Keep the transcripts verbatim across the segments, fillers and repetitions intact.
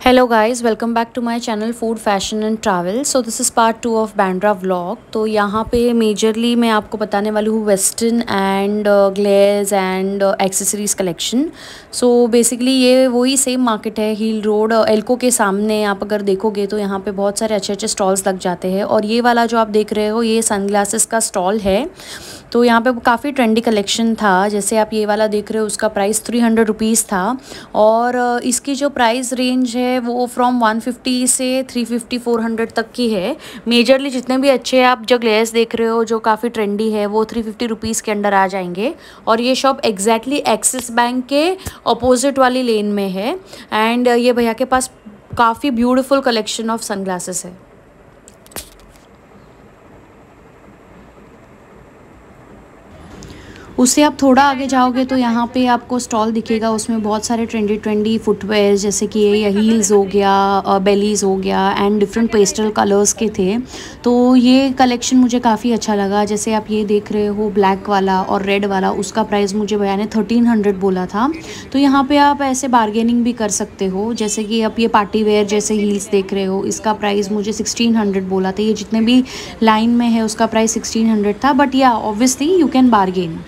Hello guys, welcome back to my channel food fashion and travel. So this is part two of Bandra vlog. तो यहाँ पे majorly मैं आपको बताने वाली हूँ western and glares and accessories collection. So basically ये वही सेम मार्केट है, हील रोड एल्को के सामने। आप अगर देखोगे तो यहाँ पे बहुत सारे अच्छे अच्छे स्टॉल्स लग जाते हैं। और ये वाला जो आप देख रहे हो ये सनग्लासेस का स्टॉल है। तो यहाँ पे काफ़ी ट्रेंडी कलेक्शन था। जैसे आप ये वाला देख रहे हो उसका प्राइस थ्री हंड्रेड रुपीज़ था। और इसकी जो प्राइस रेंज है वो फ्रॉम वन फिफ्टी से थ्री फिफ्टी फोर हंड्रेड तक की है। मेजरली जितने भी अच्छे आप जो ग्लेयर्स देख रहे हो जो काफ़ी ट्रेंडी है वो थ्री फिफ्टी रुपीज़ के अंडर आ जाएंगे। और ये शॉप एग्जैक्टली एक्सिस बैंक के अपोजिट वाली लेन में है। एंड ये भैया के पास काफ़ी ब्यूटीफुल कलेक्शन ऑफ सनग्लासेस है। उससे आप थोड़ा आगे जाओगे तो यहाँ पे आपको स्टॉल दिखेगा, उसमें बहुत सारे ट्रेंडी ट्रेंडी फुटवेयर जैसे कि ये हील्स हो गया, बेलीज हो गया एंड डिफरेंट पेस्टल कलर्स के थे। तो ये कलेक्शन मुझे काफ़ी अच्छा लगा। जैसे आप ये देख रहे हो ब्लैक वाला और रेड वाला, उसका प्राइस मुझे भैया ने थर्टीन हंड्रेड बोला था। तो यहाँ पे आप ऐसे बार्गेनिंग भी कर सकते हो। जैसे कि आप ये पार्टी वेयर जैसे हील्स देख रहे हो, इसका प्राइस मुझे सिक्सटीन हंड्रेड बोला था। ये जितने भी लाइन में है उसका प्राइस सिक्सटीन हंड्रेड था। बट या ऑब्वियसली यू कैन बार्गेन।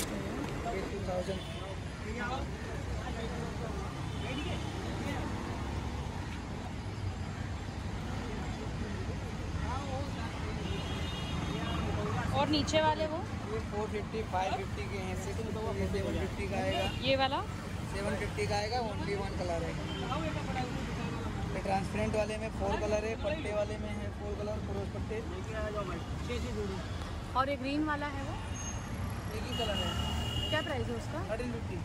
और नीचे वाले वो ये फोर फिफ्टी फाइव फिफ्टी के हैं। सेवन फिफ्टी का आएगा, ये वाला सेवन फिफ्टी का आएगा। ओनली वन कलर है। ये ट्रांसपेरेंट वाले में फोर कलर है, पट्टे वाले में है फोर कलर, क्रोस पट्टे। और ये ग्रीन वाला है वो एक ही कलर है। क्या प्राइस है उसका? Thirteen fifty.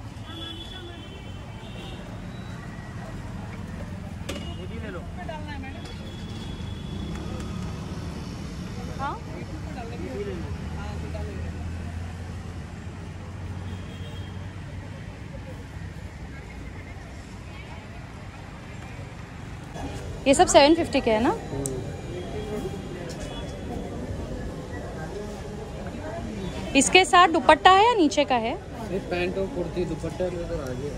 ये भी ले लो। हाँ ये सब सेवन फिफ्टी के है ना? इसके साथ दुपट्टा है या नीचे का है? ये पैंट और कुर्ती, दुपट्टा लेकर आगे।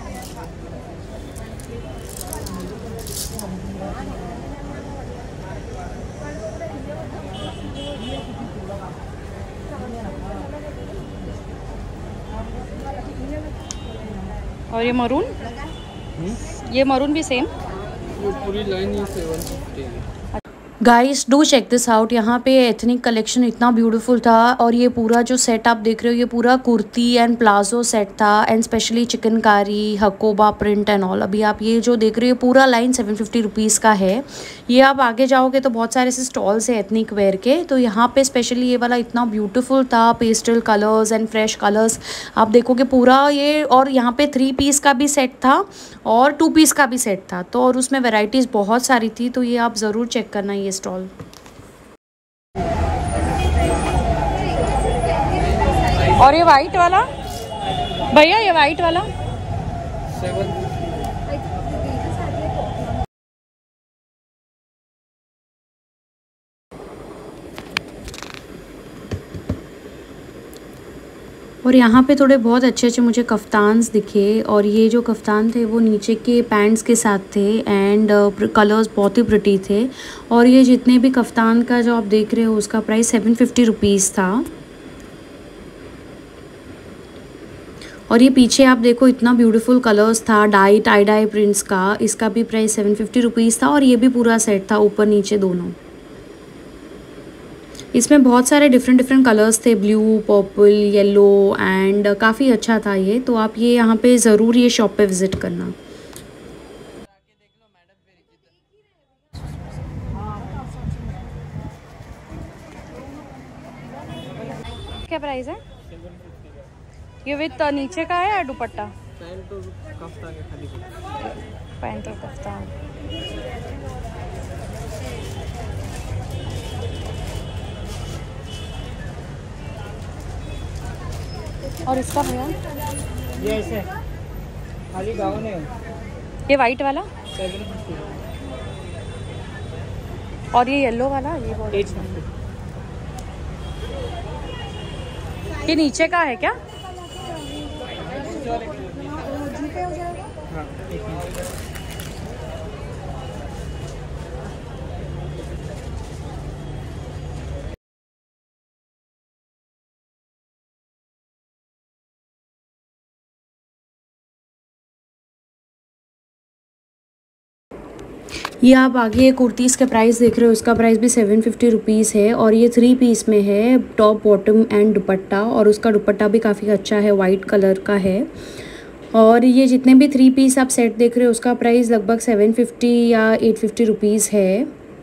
और ये मरून, ये मरून भी सेम। ये पूरी लाइन ही सेवन फिफ्टी है। Guys do check this out. यहाँ पे एथनिक कलेक्शन इतना ब्यूटीफुल था। और ये पूरा जो सेट आप देख रहे हो ये पूरा कुर्ती एंड प्लाजो सेट था। And specially chikankari, hakoba print and all. अभी आप ये जो देख रहे हो पूरा लाइन सेवन फिफ्टी रुपीज़ का है। ये आप आगे जाओगे तो बहुत सारे ऐसे स्टॉल्स है एथनिक वेयर के। तो यहाँ पे स्पेशली ये वाला इतना ब्यूटीफुल था, pastel colours and fresh colours आप देखोगे पूरा ये। और यहाँ पे थ्री पीस का भी सेट था और टू पीस का भी सेट था। तो और उसमें वेराइटीज़ बहुत सारी थी। तो ये आप ज़रूर चेक करना ये स्टॉल। और ये वाइट वाला भैया, ये वाइट वाला सेवन। और यहाँ पे थोड़े बहुत अच्छे अच्छे मुझे कफ्तान्स दिखे। और ये जो कफ्तान थे वो नीचे के पैंट्स के साथ थे एंड कलर्स बहुत ही प्रिटी थे। और ये जितने भी कफ्तान का जो आप देख रहे हो उसका प्राइस सेवन फिफ्टी रुपीज़ था। और ये पीछे आप देखो इतना ब्यूटीफुल कलर्स था, डाई टाई डाई प्रिंट्स का। इसका भी प्राइस सेवन फिफ्टी रुपीज़ था। और ये भी पूरा सेट था, ऊपर नीचे दोनों। इसमें बहुत सारे डिफरेंट डिफरेंट कलर्स थे, ब्लू, पर्पल, येलो एंड काफ़ी अच्छा था ये। तो आप ये यहाँ पे ज़रूर ये शॉप पे विज़िट करना। क्या प्राइस है? ये विद नीचे का है या दुपट्टा? पैंट और कफ्ता के खाली पैंट और कफ्ता। और इसका भैया ये ऐसे खाली गाउन है। ये वाइट वाला सेवन फिफ्टी। और ये येलो वाला ये बहुत एट अच्छा है। फिफ्टी। ये नीचे का है क्या? हाँ, एक मिनट। ये आप आगे कुर्तीज़ के प्राइस देख रहे हो, इसका प्राइस भी सेवन फिफ्टी रुपीज़ है और ये थ्री पीस में है, टॉप बॉटम एंड दुपट्टा, और उसका दुपट्टा भी काफ़ी अच्छा है, वाइट कलर का है। और ये जितने भी थ्री पीस आप सेट देख रहे हो उसका प्राइस लगभग सेवन फिफ्टी या एट फिफ्टी रुपीज़ है।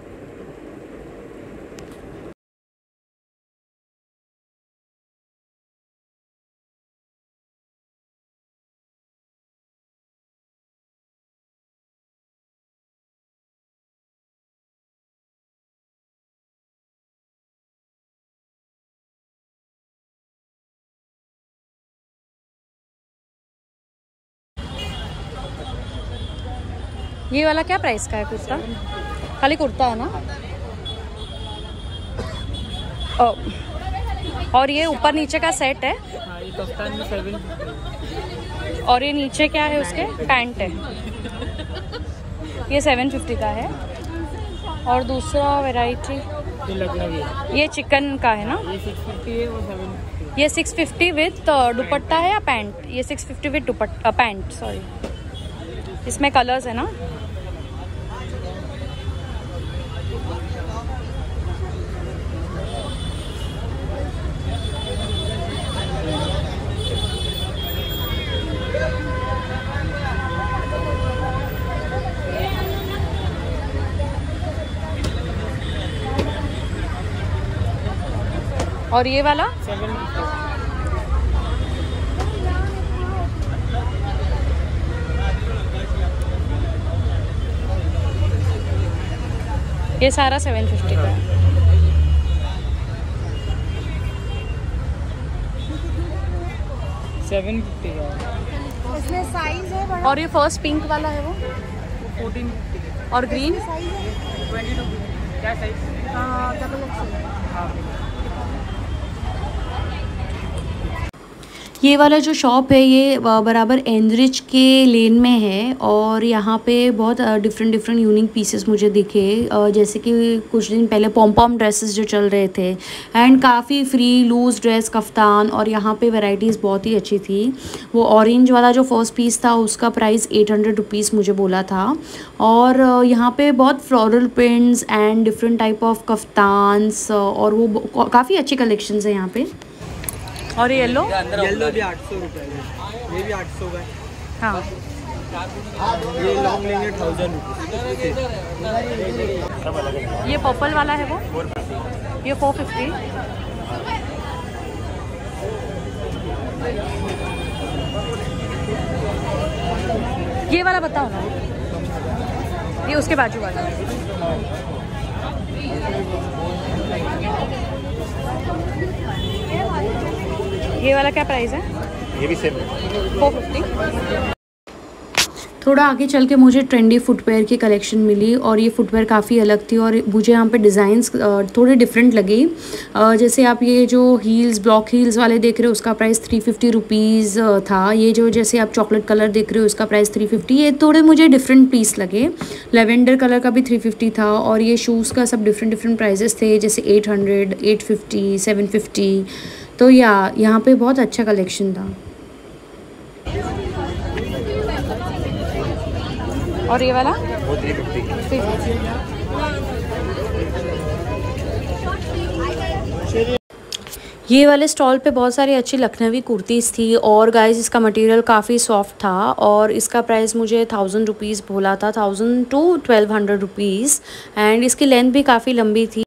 ये वाला क्या प्राइस का है कुर्ता? खाली कुर्ता है ना? ओ, और ये ऊपर नीचे का सेट है। हाँ, ये कफ्तान में सेवन। और ये नीचे क्या है उसके? पैंट है। ये सेवन फिफ्टी का है। और दूसरा वैरायटी ये लखनवी है, ये चिकन का है ना? ये सिक्स फिफ्टी है, वो सेवन फिफ्टी। ये सिक्स फिफ्टी विथ दुपट्टा है या पैंट? ये six fifty with dupatta pant, sorry. इसमें कलर्स है ना? और ये वाला सेवन ये सारा सेवन फिफ्टी का है। सेवन फिफ्टी का। इसमें साइज है बड़ा। और ये फर्स्ट पिंक वाला है वो, फोर्टीन फिफ्टी। और ग्रीन ट्वेंटी टू क्या साइज? हाँ, डबल एक्सेल। हाँ, ये वाला जो शॉप है ये बराबर एंड्रिच के लेन में है और यहाँ पे बहुत डिफरेंट डिफरेंट यूनिक पीसेस मुझे दिखे, जैसे कि कुछ दिन पहले पॉम पॉम ड्रेसेस जो चल रहे थे एंड काफ़ी फ्री लूज ड्रेस कफ्तान, और यहाँ पे वैरायटीज़ बहुत ही अच्छी थी। वो ऑरेंज वाला जो फर्स्ट पीस था उसका प्राइस एट हंड्रेड रुपीज़ मुझे बोला था। और यहाँ पे बहुत floral prints and different type of kaftans और वो काफ़ी अच्छी कलेक्शंस है यहाँ पे। और ये येलो येलो भी आठ सौ रुपये है, ये भी आठ सौ का है। हाँ, ये लॉन्ग लेंगे थाउजेंड रुपीज़। ये पर्पल वाला है वो, ये फोर फिफ्टी। ये वाला बताओ ना, ये उसके बाजू वाला। ये वाला क्या प्राइस है? ये भी सेम फोर फिफ्टी। थोड़ा आगे चल के मुझे ट्रेंडी फुटवेयर की कलेक्शन मिली और ये फुटवेयर काफ़ी अलग थी और मुझे यहाँ पे डिज़ाइंस थोड़े डिफरेंट लगे। जैसे आप ये जो हील्स ब्लॉक हील्स वाले देख रहे हो उसका प्राइस थ्री फिफ्टी रुपीज़ था। ये जो जैसे आप चॉकलेट कलर देख रहे हो उसका प्राइस थ्री फिफ्टी। ये थोड़े मुझे डिफरेंट पीस लगे। लेवेंडर कलर का भी थ्री फिफ्टी था और ये शूज़ का सब डिफरेंट डिफरेंट प्राइजेस थे, जैसे eight hundred eight fifty seven fifty. तो या यहाँ पे बहुत अच्छा कलेक्शन था। और ये वाला वो थ्री फिफ्टी। ये वाले स्टॉल पे बहुत सारी अच्छी लखनवी कुर्तीज़ थी और गाइस इसका मटेरियल काफ़ी सॉफ्ट था और इसका प्राइस मुझे थाउजेंड रुपीज़ बोला था, thousand to twelve hundred rupees. And इसकी लेंथ भी काफ़ी लंबी थी।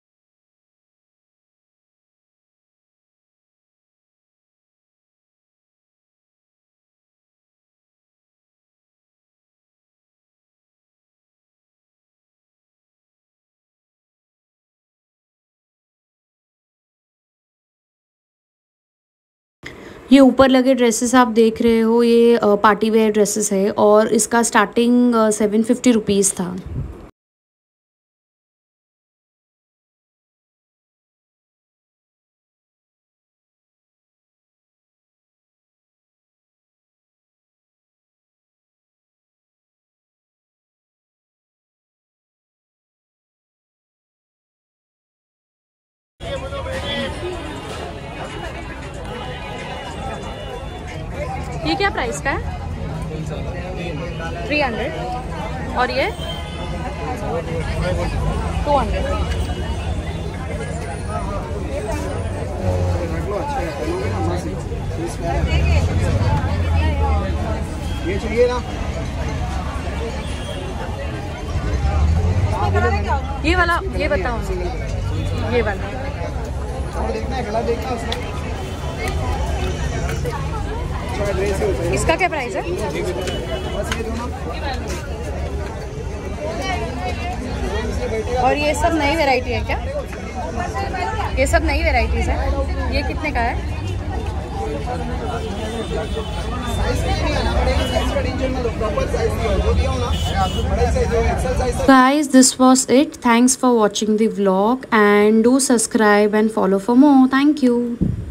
ये ऊपर लगे ड्रेसेस आप देख रहे हो ये पार्टी वेयर ड्रेसेस है और इसका स्टार्टिंग सेवन फिफ्टी रुपीज़ था। ये क्या प्राइस का है? Three hundred. और ये टू हंड्रेड। ये चाहिए ना? ये वाला ये बताओ, ये वाला देखना है, गला देखना उसका। इसका क्या प्राइस है? बस ये दोनों। और ये सब नई वैरायटी है क्या? ये सब नई वैरायटीज है। ये कितने का है? Guys, this was it. Thanks for watching the vlog and do subscribe and follow for more. Thank you.